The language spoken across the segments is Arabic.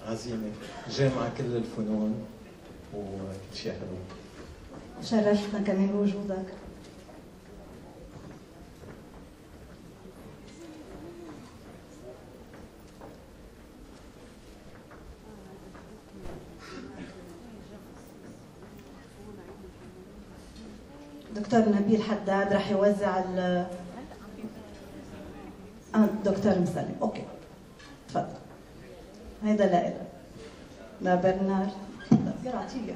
عظيمه جامعه كل الفنون وكل شيء حلو. شرفتنا كمان بوجودك. دكتور نبيل حداد رح يوزع دكتور مسلم. اوكي تفضل. هيدا لإلك. لا برنارد بسرعة اعطيه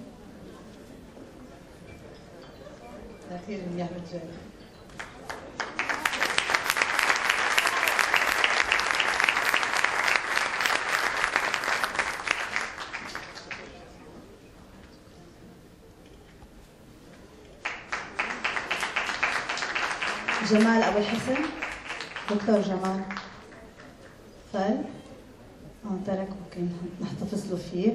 كثير منيح رجال. جمال ابو الحسن. دكتور جمال فل ترك ممكن نحتفظ له فيه.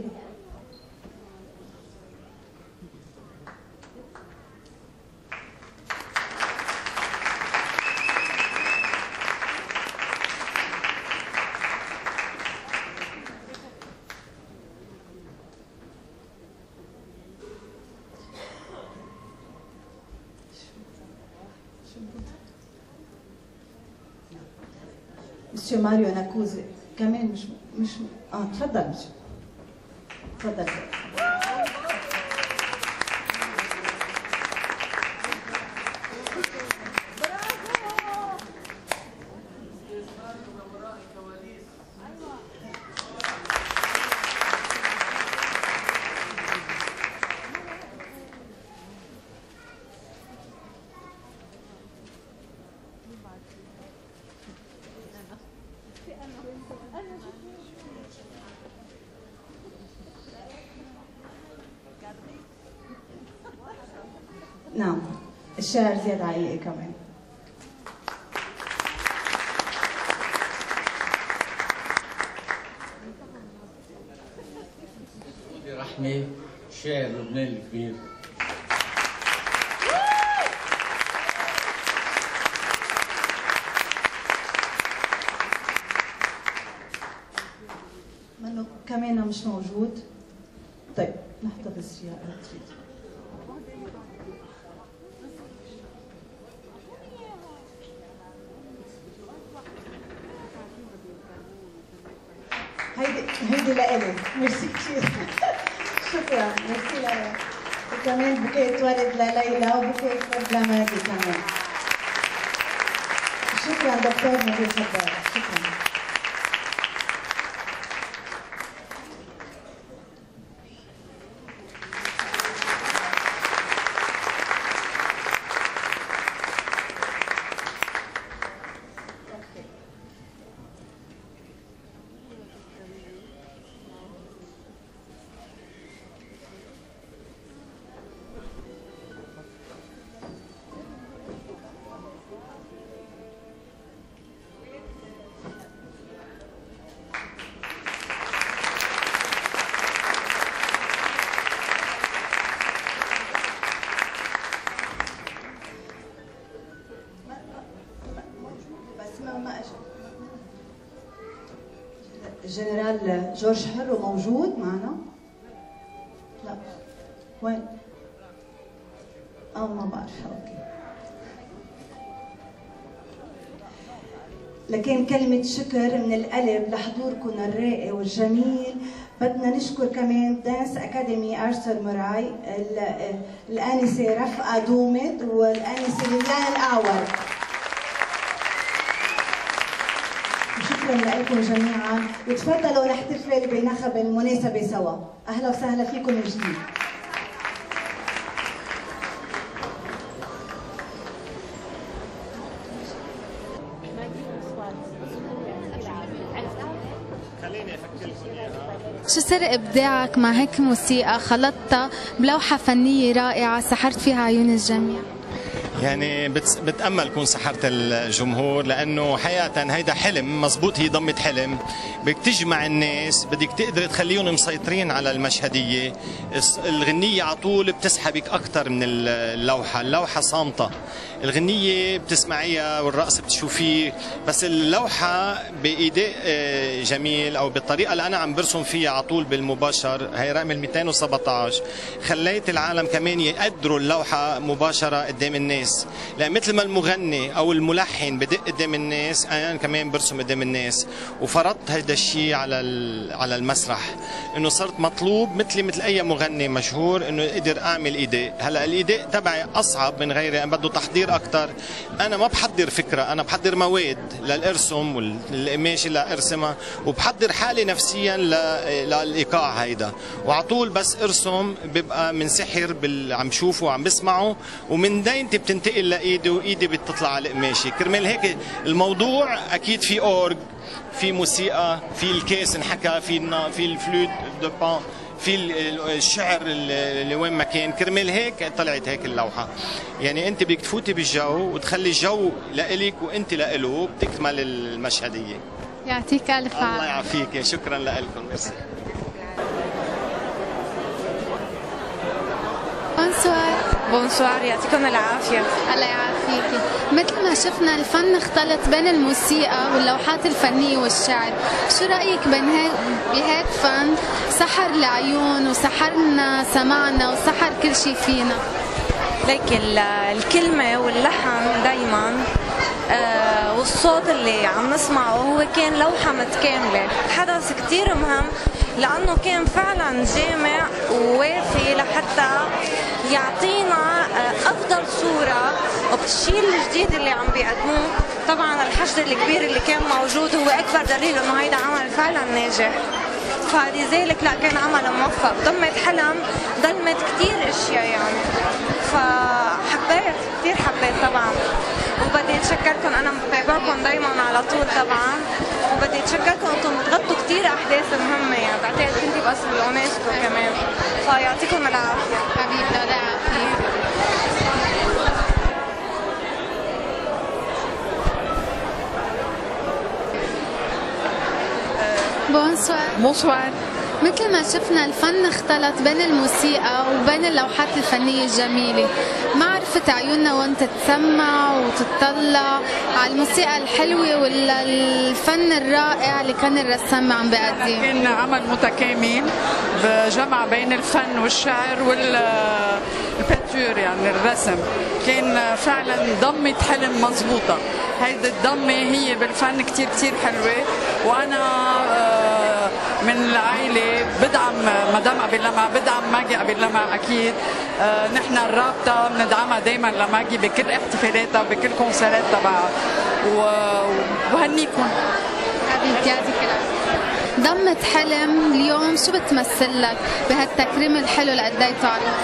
مسيو ماريو ناكوزي كمان مش تفضل مسيو تفضل. نعم الشاعر زياد عيقي كمان. رحمة شاعر لبنان الكبير. منه كمان مش موجود. طيب نحتفظ فيها إذا تريد. هيدي لإلي. ميرسي كثير. شكرا ميرسي لك. وكمان بوكيت ورد لليلى وبوكيت ورد لماجي كمان. شكرا دكتور نبيل حداد. شكرا. الجنرال جورج حلو موجود معنا؟ لا وين؟ ما بعرف. اوكي. لكن كلمة شكر من القلب لحضوركم الرائع والجميل. بدنا نشكر كمان دانس اكاديمي ارثر مراي، الانسة رفقة دومد والانسة ليلان الاعور. شكرا لكم جميعا وتفضلوا نحتفل بنخب المناسبة سوا. اهلا وسهلا فيكم من جديد. شو سر إبداعك مع هيك موسيقى خلطتها بلوحة فنية رائعة سحرت فيها عيون الجميع؟ يعني بتأمل كون سحرت الجمهور، لأنه حقيقة هيدا حلم مزبوط، هي ضمة حلم بدك تجمع الناس، بدك تقدر تخليهم مسيطرين على المشهدية. الغنية على طول بتسحبك أكثر من اللوحة صامتة، الغنية بتسمعيها والرقص بتشوفيه، بس اللوحة بإيداء جميل أو بالطريقة اللي أنا عم برسم فيها على طول بالمباشر، هي رقم 217، خليت العالم كمان يقدروا اللوحة مباشرة قدام الناس، لأن مثل ما المغني أو الملحن بدق قدام الناس، أنا كمان برسم قدام الناس، وفرضت هذا الشيء على المسرح، إنه صرت مطلوب مثل أي مغني مشهور إنه قدر أعمل إيداء. هلا الإيداء تبعي أصعب من غيري، بده تحضير أكثر. أنا ما بحضر فكرة، أنا بحضر مواد للإرسم والقماش اللي أرسمها، وبحضر حالي نفسيا للإيقاع هيدا، وعلى طول بس أرسم بيبقى من سحر عم شوفه وعم بسمعه، ومن دينتي بتنتقل لإيدي وإيدي بتطلع على القماشة. كرمال هيك الموضوع أكيد في أورج، في موسيقى، في الكاس انحكى، في الفلوت دو بان، في الشعر اللي وين ما كان. كرمال هيك طلعت هيك اللوحة. يعني انت بدك تفوتي بالجو وتخلي الجو لإلك وانت لإله، بتكمل المشهدية. يعطيك الف عافية. الله يعافيك، شكرا لكم. ميرسي. بونسوار. بونسوار، يعطيكم العافية. الله يعافيك. مثل ما شفنا الفن اختلط بين الموسيقى واللوحات الفنية والشعر، شو رأيك بهيك فن سحر العيون وسحرنا سمعنا وسحر كل شيء فينا؟ ليك الكلمة واللحن دايما والصوت اللي عم نسمعه هو كان لوحة متكاملة، حدث كتير مهم لأنه كان فعلا جامع ووافي لحتى يعطينا أفضل صورة وبالشيء الجديد اللي عم بيقدموه. طبعا الحشد الكبير اللي كان موجود هو أكبر دليل إنه هيدا عمل فعلا ناجح، فلذلك لا كان عمل موفق. ضمت حلم، ضمت كتير اشياء يعني، فحبيت كتير حبيت طبعا. وبدي اتشكركم، انا متابعكم دايما على طول طبعا، وبدي اتشكركم انتم بتغطوا كتير احداث مهمه، يعني بعتقد كنتي بس باليونسكو كمان، فيعطيكم العافيه. حبيبنا الله يعافيك. بونسوار. بونسوار. مثل ما شفنا الفن اختلط بين الموسيقى وبين اللوحات الفنية الجميلة، ما عرفت عيوننا وين تتسمع وتطلع على الموسيقى الحلوة ولا الفن الرائع اللي كان الرسام عم بيقدم. كان عمل متكامل بجمع بين الفن والشعر والباتور، يعني الرسم، كان فعلا ضمة حلم مضبوطة. هيدي الضمة هي بالفن كتير كتير حلوة، وأنا من العائلة بدعم مدام أبي لما، بدعم ماجي أبي لما أكيد. نحن الرابطة بندعمها دايما لماجي بكل احتفالاتها بكل كونسرات تبعها، وهنيكم. حبيبتي يعطيك العافية. ضمة حلم اليوم شو بتمثل لك بهالتكريم الحلو اللي أديته علينا؟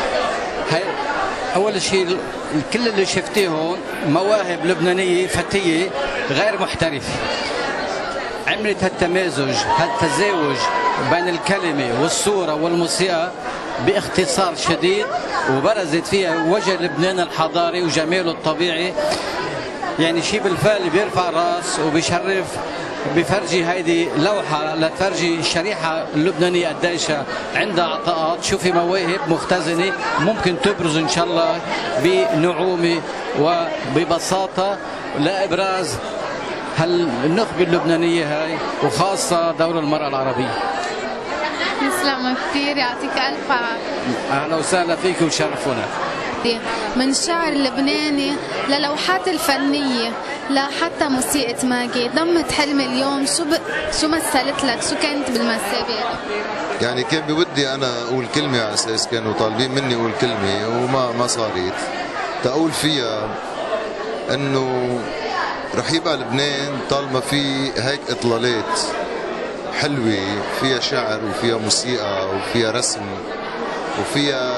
أول شيء كل اللي شفتيهم مواهب لبنانية فتية غير محترفة، عملت هالتمازج هالتزاوج بين الكلمة والصورة والموسيقى باختصار شديد، وبرزت فيها وجه لبنان الحضاري وجماله الطبيعي. يعني شيء بالفعل بيرفع راس وبيشرف، بفرجي هيدي لوحة لتفرجي الشريحة اللبنانية قديش عندها عطاءات. شوفي مواهب مختزنة ممكن تبرز إن شاء الله بنعومة وببساطة لإبراز هالنخبة اللبنانية هاي، وخاصة دور المرأة العربية. تسلم كثير، يعطيك ألف عافية. أهلا وسهلا فيك وشرفونا. من شعر لبناني للوحات الفنية لحتى موسيقى ماجي، ضمة حلم اليوم شو مثلت لك؟ شو كانت بالمثابة؟ يعني كان بودي أنا أقول كلمة على أساس كانوا طالبين مني أقول كلمة وما صارت. تقول فيها إنه رح يبقى لبنان طالما في هيك إطلالات حلوة فيها شعر وفيها موسيقى وفيها رسم وفيها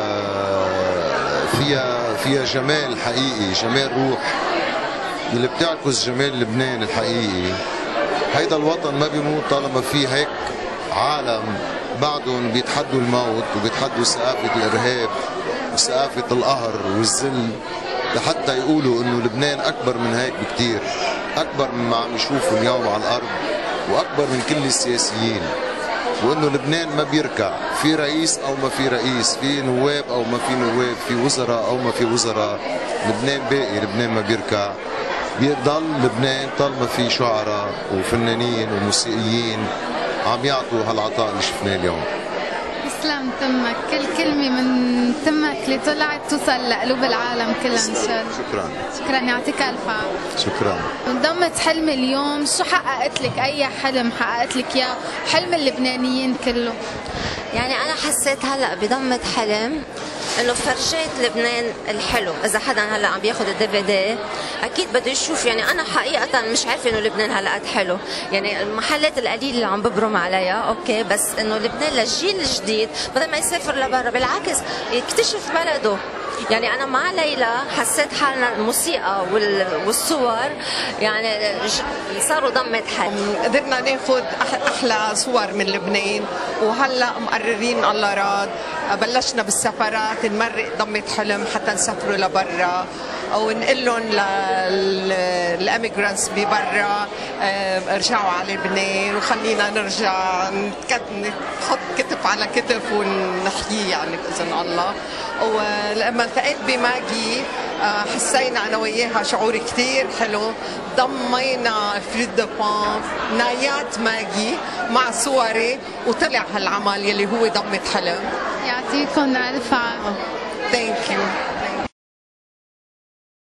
فيها جمال حقيقي، جمال روح اللي بتعكس جمال لبنان الحقيقي. هيدا الوطن ما بيموت طالما في هيك عالم بعدهم بيتحدوا الموت وبيتحدوا ثقافة الإرهاب وثقافة القهر والذل لحتى يقولوا انه لبنان اكبر من هيك بكتير، اكبر مما عم يشوفوا اليوم على الارض، واكبر من كل السياسيين، وانه لبنان ما بيركع، في رئيس او ما في رئيس، في نواب او ما في نواب، في وزراء او ما في وزراء، لبنان باقي، لبنان ما بيركع. بيضل لبنان طالما في شعراء وفنانين وموسيقيين عم يعطوا هالعطاء اللي شفناه اليوم. تسلم تمك، كل كلمة من تمك اللي طلعت توصل لقلوب العالم كلها إن شاء الله. شكرا. شكرا، يعطيك ألف عافية. شكرا. انضمت حلمي اليوم، شو حققت لك؟ أي حلم حققت لك إياه؟ حلم اللبنانيين كله. يعني أنا حسيت هلا بضمة حلم انه فرجيت لبنان الحلو. اذا حدا هلا عم بياخذ الDVD اكيد بده يشوف. يعني انا حقيقه مش عارفه انه لبنان هلا قد حلو، يعني المحلات القليله اللي عم ببرم عليها اوكي، بس انه لبنان للجيل الجديد بدل ما يسافر لبرا بالعكس يكتشف بلده. يعني انا مع ليلى حسيت حالنا الموسيقى والصور يعني صاروا ضمة حلم. قدرنا ناخذ احلى صور من لبنان، وهلا مقررين الله راد بلشنا بالسفرات نمرق ضمة حلم حتى نسافروا لبرا او نقول لهم للاميجرانتس ببرا ارجعوا على لبنان وخلينا نرجع نحط كتف على كتف ونحييه يعني باذن الله. ولما التقيت بماجي حسينا انا وياها شعور كثير حلو، ضمينا فريد دو بان نايات ماجي مع صوري وطلع هالعمل يلي هو ضمة حلم. يعطيكم الف عافية. ثانك يو.